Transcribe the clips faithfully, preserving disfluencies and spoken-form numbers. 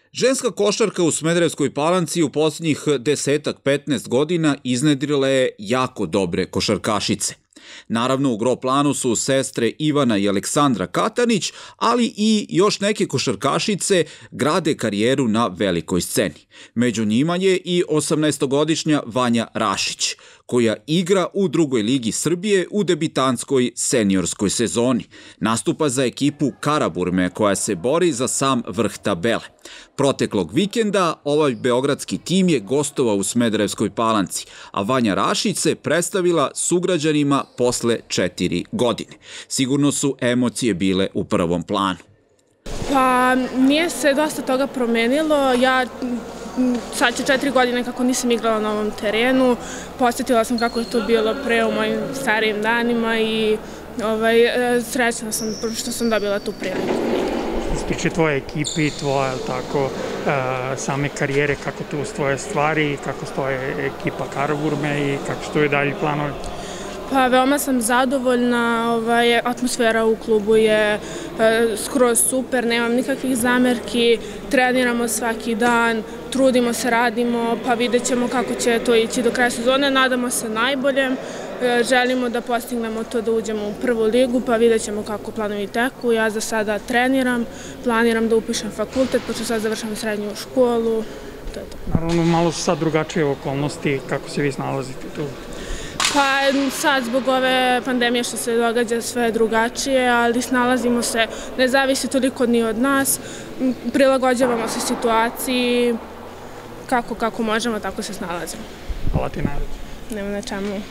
Ženska košarka u Smederevskoj Palanci u posljednjih desetak petnaest godina iznedrila je jako dobre košarkašice. Naravno, u gro planu su sestre Ivana i Aleksandra Katanić, ali i još neke košarkašice grade karijeru na velikoj sceni. Među njima je i osamnaestogodišnja Vanja Rašić, koja igra u drugoj ligi Srbije u debitanskoj seniorskoj sezoni. Nastupa za ekipu Karaburme koja se bori za sam vrh tabele. Proteklog vikenda ovaj beogradski tim je gostovao u Smederevskoj Palanci, a Vanja Rašić se predstavila sugrađanima posle četiri godine. Sigurno su emocije bile u prvom planu. Pa nije se dosta toga promenilo. Ja sad će četiri godine kako nisam igrala na ovom terenu. Posjetila sam kako je to bilo pre u mojim starijim danima i ovaj, srećna sam što sam dobila tu priliku. Što se tiče tvoje ekipi, tvoje tako, same karijere, kako tu stoje stvari, kako stoje ekipa Karaburme i kako stoje dalji planovi? Pa veoma sam zadovoljna, ovaj, atmosfera u klubu je e, skroz super, nemam nikakvih zamerki, treniramo svaki dan, trudimo se, radimo, pa vidjet ćemo kako će to ići do kraja sezone, nadamo se najboljem, e, želimo da postignemo to da uđemo u prvu ligu, pa vidjet ćemo kako planovi teku. Ja za sada treniram, planiram da upišem fakultet, pošto sad završam srednju školu, to je to. Naravno, malo su sad drugačije okolnosti, kako se vi snalazite tu? Pa sad zbog ove pandemije što se događa sve drugačije, ali snalazimo se, ne zavisi toliko ni od nas, prilagođavamo se situaciji, kako, kako možemo, tako se snalazimo. Hvala ti najveće. Nema na čemu.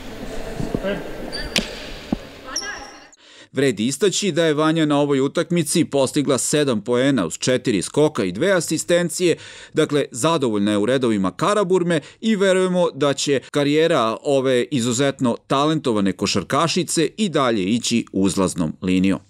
Vredi istaći da je Vanja na ovoj utakmici postigla sedam poena uz četiri skoka i dve asistencije, dakle zadovoljna je u redovima Karaburme i verujemo da će karijera ove izuzetno talentovane košarkašice i dalje ići uzlaznom linijom.